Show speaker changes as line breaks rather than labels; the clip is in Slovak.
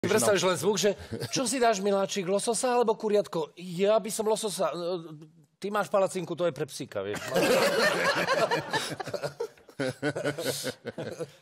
Predstavíš len zvuk, že čo si dáš, miláčik, lososa alebo kuriatko? Ja by som lososa. Ty máš palacinku, to je pre psíka, vieš.